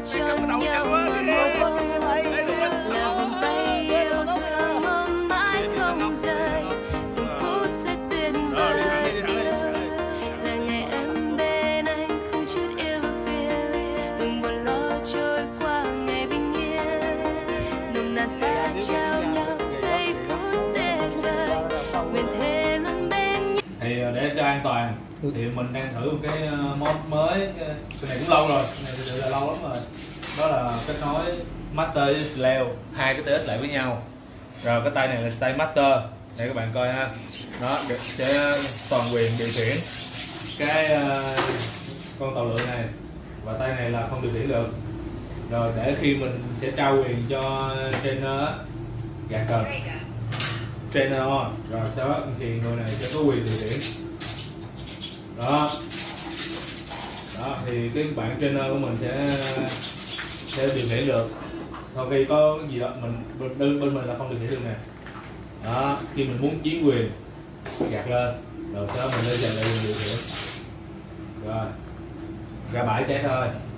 cho nhau mà một là vòng tay yêu thương ôm mãi không rời, từng phút sẽ tuyệt vời là ngày em bên anh không chút yêu phiền, từng buồn lo trôi qua ngày bình yên, nồng nàn ta trao nhau giây phút tuyệt vời, nguyện thề luôn bên nhau. Thì để cho an toàn thì mình đang thử một cái mod mới, cái này cũng lâu rồi, cái này thực sự là lâu lắm rồi. Đó là kết nối master với slave, hai cái TX lại với nhau. Rồi cái tay này là tay master, để các bạn coi ha. Đó sẽ toàn quyền điều khiển cái con tàu lượn này, và tay này là không điều khiển được. Rồi để khi mình sẽ trao quyền cho trainer gạt cờ trainer on, rồi sau đó thì người này sẽ có quyền điều khiển. Đó thì cái bạn trainer của mình sẽ điều khiển được. Sau khi có cái gì đó bên mình là không điều khiển được nè. Đó, khi mình muốn chiếm quyền gạt lên, rồi sau đó mình lên giành lại quyền điều khiển. Rồi ra bãi cháy thôi.